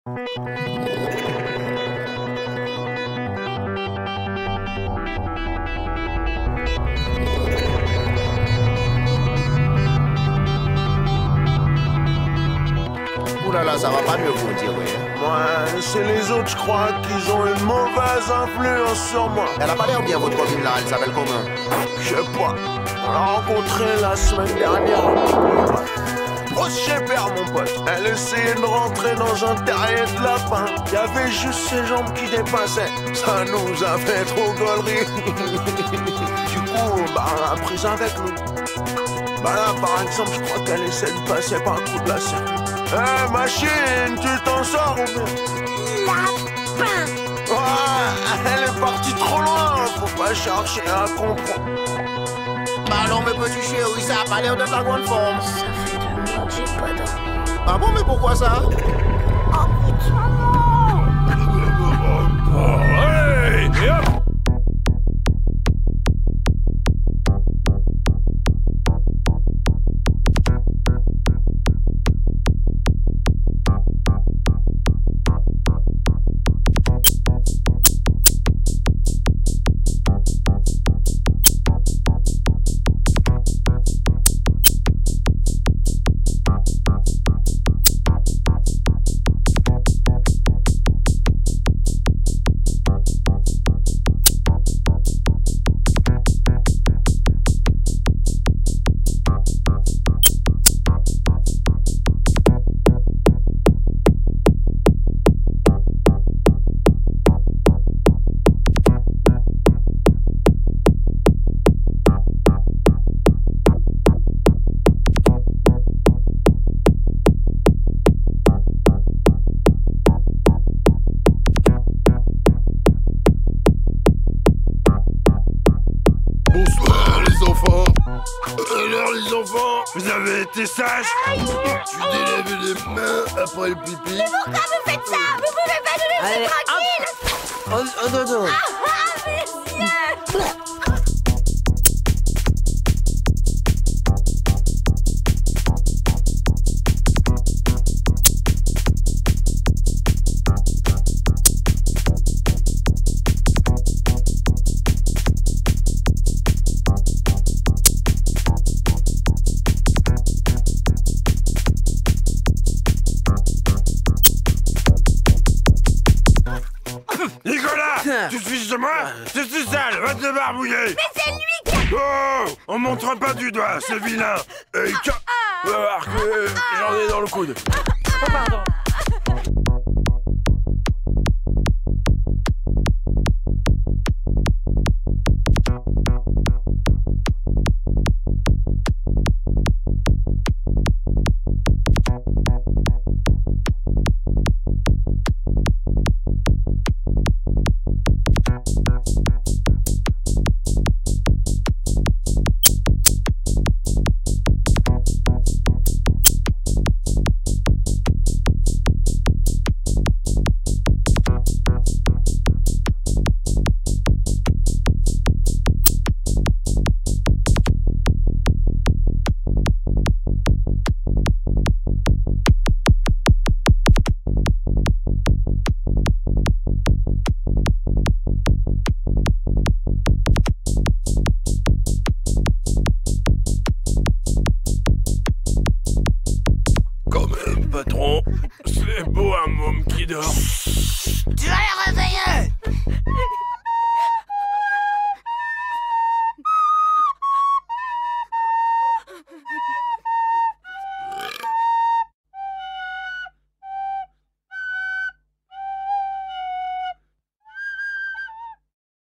Oulala, ça va pas mieux vous dire, oui. Moi, c'est les autres, je crois, qu'ils ont une mauvaise influence sur moi. Elle a pas l'air bien, votre copine là, elle s'appelle comment? Je sais pas. On l'a rencontrée la semaine dernière. Grosse chépère, mon pote. Elle essayait de rentrer dans un terrier de lapin. Il y avait juste ses jambes qui dépassaient. Ça nous a fait trop gaulerie. Du coup, bah, on l'a prise avec nous. Bah là, par exemple, je crois qu'elle essaie de passer par le trou de la serre. Eh, machine, tu t'en sors ou bien? Lapin! Ouais, elle est partie trop loin, faut pas chercher à comprendre. Bah alors, mes petits chéris, ça a pas l'air de la grande forme. Ça fait 2 mois que j'ai pas dormi. Ah bon, mais pourquoi ça? Oh putain, non! Hey, et hop! Bonsoir les enfants. Alors les enfants, vous avez été sages? Tu délèves les mains après le pipi. Pourquoi vous faites ça? Vous pouvez pas nous laisser tranquilles? Oh non, non. Ah, mes yeux! Nicolas, tu te fiches de moi? Je suis sale, va te barbouiller. Mais c'est lui qui a... Oh, on montre pas du doigt, c'est vilain. Hey, tiens, va voir que j'en ai dans le coude. Oh, pardon. Quand même, patron, c'est beau un môme qui dort. Tu vas les réveiller!